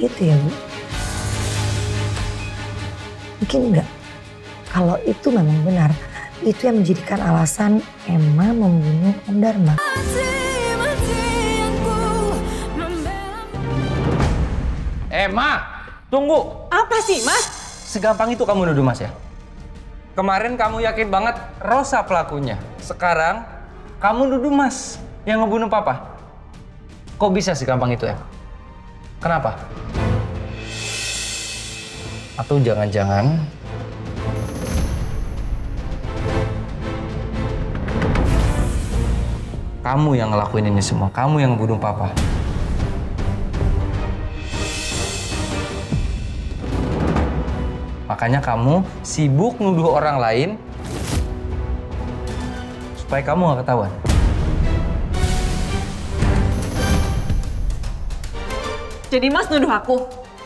itu ya Bu? Mungkin enggak. Kalau itu memang benar, itu yang menjadikan alasan Emma membunuh Om Dharma. Emma, tunggu. Apa sih, Mas? Segampang itu kamu nuduh Mas ya? Kemarin kamu yakin banget Rosa pelakunya. Sekarang kamu nuduh Mas yang ngebunuh Papa. Kok bisa segampang itu, Emma? Kenapa? Atau jangan-jangan kamu yang ngelakuin ini semua, kamu yang ngebunuh Papa. Makanya kamu sibuk nuduh orang lain supaya kamu gak ketahuan. Jadi Mas nuduh aku?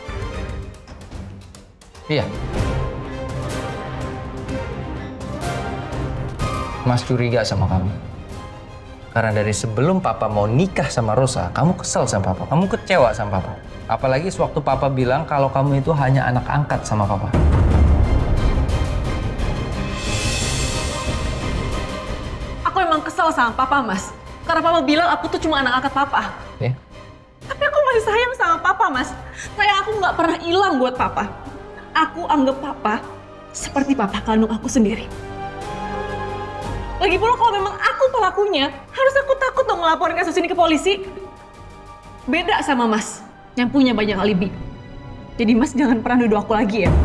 Iya. Mas curiga sama kamu. Karena dari sebelum Papa mau nikah sama Rosa, kamu kesel sama Papa, kamu kecewa sama Papa. Apalagi sewaktu Papa bilang kalau kamu itu hanya anak angkat sama Papa. Aku emang kesel sama Papa, Mas. Karena Papa bilang aku tuh cuma anak angkat Papa. Ya? Tapi aku masih sayang sama Papa, Mas. Sayang aku nggak pernah hilang buat Papa. Aku anggap Papa seperti Papa kandung aku sendiri. Lagi pula kalau memang aku pelakunya, harus aku takut dong ngelaporin kasus ini ke polisi. Beda sama Mas, yang punya banyak alibi. Jadi Mas jangan pernah nuduh aku lagi ya.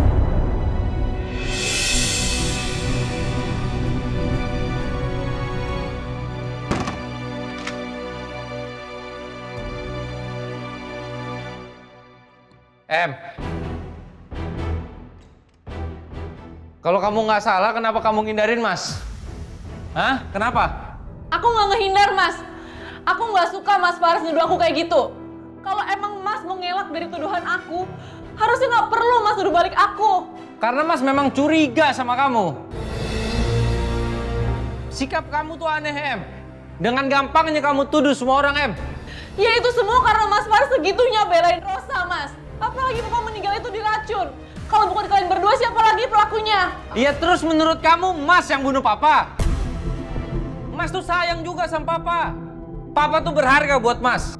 Kalau kamu nggak salah, kenapa kamu ngindarin Mas? Hah? Kenapa? Aku nggak ngehindar, Mas. Aku nggak suka Mas Faris nuduh aku kayak gitu. Kalau emang Mas mau ngelak dari tuduhan aku, harusnya nggak perlu Mas nuduh balik aku. Karena Mas memang curiga sama kamu. Sikap kamu tuh aneh, Em. Dengan gampangnya kamu tuduh semua orang, Em. Ya itu semua karena Mas Faris segitunya belain Rosa, Mas. Apalagi Papa meninggal itu diracun. Kalau bukan kalian berdua, siapa lagi pelakunya? Iya, terus menurut kamu Mas yang bunuh Papa? Mas tuh sayang juga sama Papa. Papa tuh berharga buat Mas.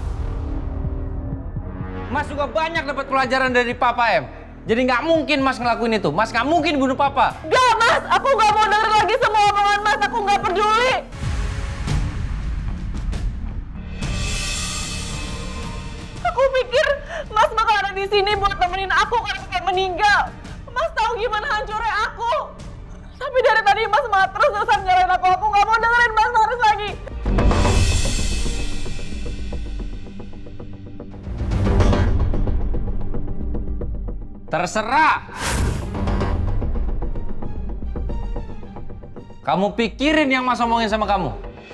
Mas juga banyak dapat pelajaran dari Papa, Em. Jadi nggak mungkin Mas ngelakuin itu. Mas nggak mungkin bunuh Papa. Gak, Mas. Aku nggak mau denger lagi semua omongan Mas. Aku nggak peduli. Aku pikir Mas bakal ada di sini buat nemenin aku kalau Papa meninggal. Mas tahu gimana hancurnya aku. Tapi dari tadi Mas malah terus-terusan nyalain aku. Aku nggak mau dengerin Mas Faris lagi. Terserah. Kamu pikirin yang Mas omongin sama kamu.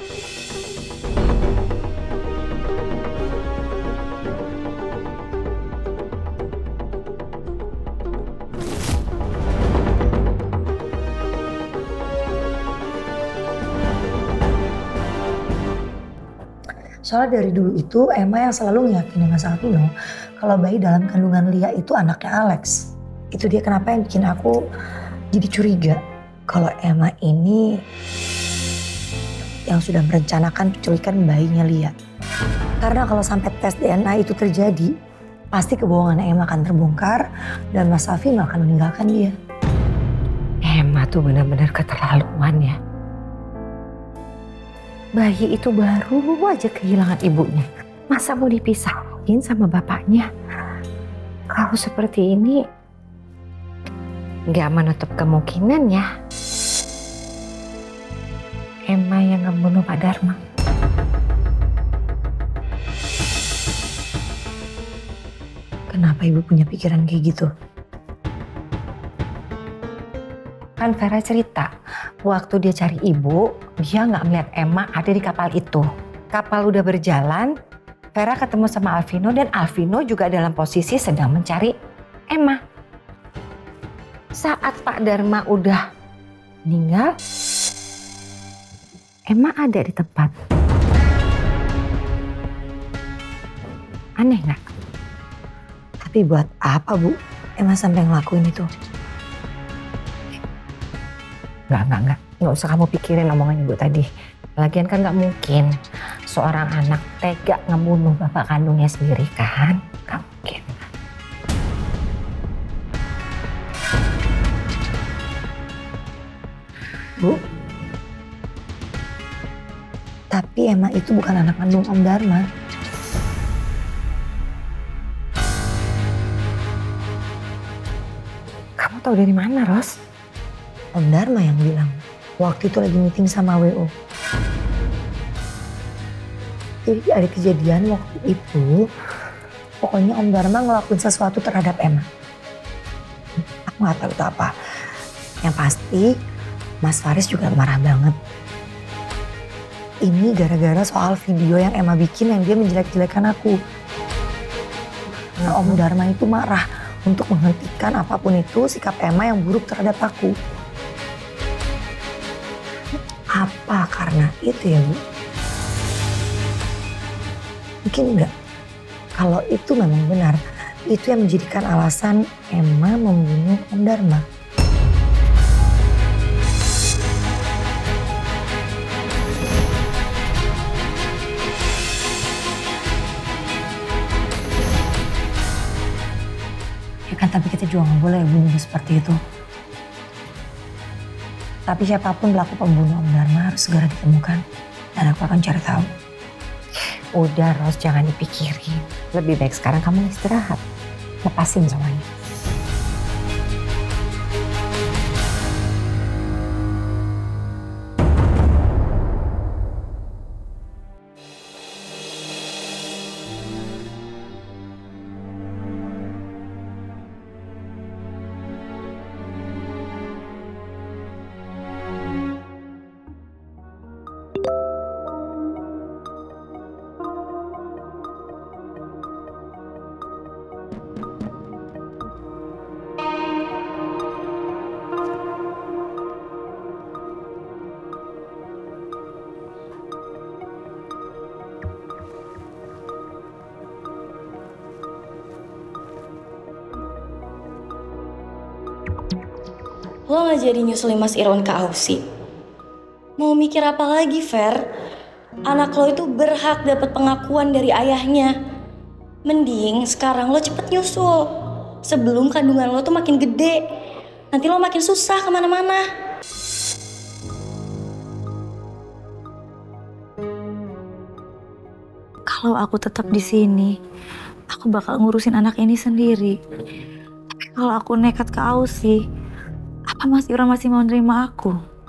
Soalnya dari dulu itu Emma yang selalu ngeyakinin Mas Alvino kalau bayi dalam kandungan Lia itu anaknya Alex. Itu dia kenapa yang bikin aku jadi curiga kalau Emma ini yang sudah merencanakan penculikan bayinya Lia. Karena kalau sampai tes DNA itu terjadi, pasti kebohongan Emma akan terbongkar dan Mas Alvino akan meninggalkan dia. Emma tuh benar-benar keterlaluan ya. Bayi itu baru aja kehilangan ibunya. Masa mau dipisahin sama bapaknya? Kalau seperti ini, gak menutup kemungkinan ya Emma yang ngebunuh Pak Dharma. Kenapa ibu punya pikiran kayak gitu? Kan Vera cerita, waktu dia cari ibu, dia nggak melihat Emma ada di kapal itu. Kapal udah berjalan, Vera ketemu sama Alvino dan Alvino juga dalam posisi sedang mencari Emma. Saat Pak Dharma udah meninggal, Emma ada di tempat. Aneh nggak? Tapi buat apa Bu Emma sampai ngelakuin itu? Enggak. Nggak usah kamu pikirin omongan ibu tadi. Lagian kan nggak mungkin seorang anak tega ngebunuh bapak kandungnya sendiri kan? Nggak mungkin. Bu, tapi Emma itu bukan anak kandung Om Dharma. Kamu tahu dari mana, Ros? Om Dharma yang bilang. Waktu itu lagi meeting sama WO. Jadi ada kejadian waktu itu, pokoknya Om Dharma ngelakuin sesuatu terhadap Emma. Aku gak tahu itu apa. Yang pasti Mas Faris juga marah banget. Ini gara-gara soal video yang Emma bikin yang dia menjelek-jelekan aku. Nah, Om Dharma itu marah untuk menghentikan apapun itu sikap Emma yang buruk terhadap aku. Apa karena itu ya Bu? Mungkin enggak. Kalau itu memang benar, itu yang menjadikan alasan Emma membunuh Om Dharma. Ya kan, tapi kita juga nggak boleh bunuh seperti itu. Tapi siapapun pelaku pembunuh Om Dharma harus segera ditemukan. Dan aku akan cari tahu. Udah Ros, jangan dipikirin. Lebih baik sekarang kamu istirahat. Lepasin semuanya. Lo gak jadi nyusulin Mas Irwan ke Ausi? Mau mikir apa lagi, Fer? Anak lo itu berhak dapat pengakuan dari ayahnya. Mending sekarang lo cepet nyusul. Sebelum kandungan lo tuh makin gede. Nanti lo makin susah kemana-mana. Kalau aku tetap di sini, aku bakal ngurusin anak ini sendiri. Tapi kalau aku nekat ke Ausi, apa Mas Irwan masih mau nerima aku?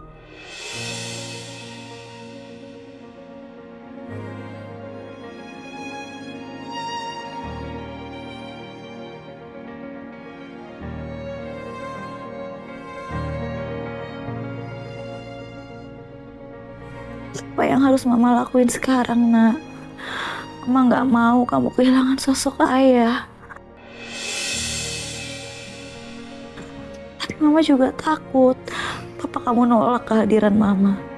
Apa yang harus Mama lakuin sekarang, Nak? Mama gak mau kamu kehilangan sosok ayah. Tapi Mama juga takut Papa kamu nolak kehadiran Mama.